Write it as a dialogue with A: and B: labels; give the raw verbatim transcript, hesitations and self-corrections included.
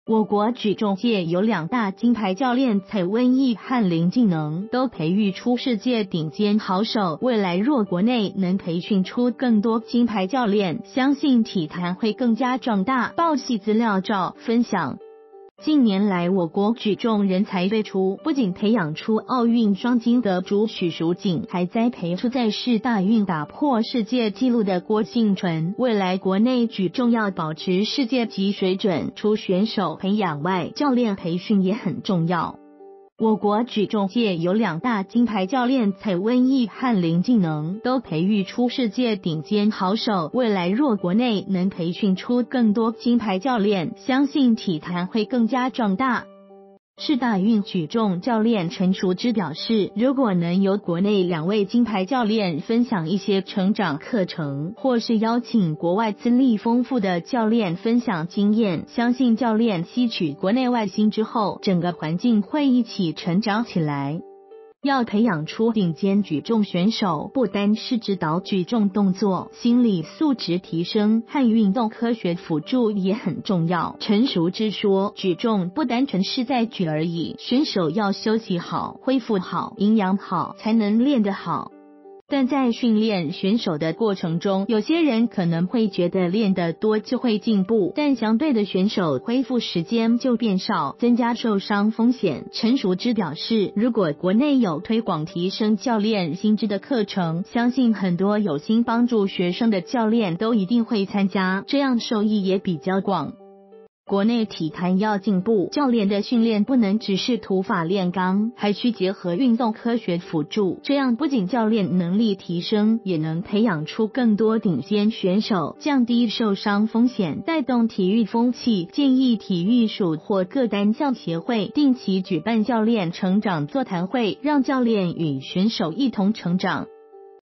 A: 我国举重界有两大金牌教练蔡温毅和林敬能，都培育出世界顶尖好手。未来若国内能培训出更多金牌教练，相信体坛会更加壮大。报系资料照分享。近年来，我国举重人才辈出，不仅培养出奥运双金得主许淑净，还栽培出在世大运打破世界纪录的郭婞淳。未来国内举重要保持世界级水准，除选手培养外，教练培训也很重要。我国举重界有两大金牌教练蔡温毅和林敬能，都培育出世界顶尖好手。未来若国内能培训出更多金牌教练，相信体坛会更加壮大。世大运举重教练陈淑芝表示，如果能由国内两位金牌教练分享一些成长课程，或是邀请国外资历丰富的教练分享经验，相信教练吸取国内外心之后，整个环境会一起成长起来。要培养出顶尖举重选手，不单是指导举重动作，心理素质提升和运动科学辅助也很重要。陈淑芝说，举重不单纯是在举而已，选手要休息好、恢复好、营养好，才能练得好。但在训练选手的过程中，有些人可能会觉得练得多就会进步，但相对的选手恢复时间就变少，增加受伤风险。陈淑芝表示，如果国内有推广提升教练薪资的课程，相信很多有心帮助学生的教练都一定会参加，这样受益也比较广。国内体坛要进步，教练的训练不能只是土法炼钢，还需结合运动科学辅助，这样不仅教练能力提升，也能培养出更多顶尖选手，降低受伤风险，带动体育风气。建议体育署或各单项协会定期举办教练成长座谈会，让教练与选手一同成长。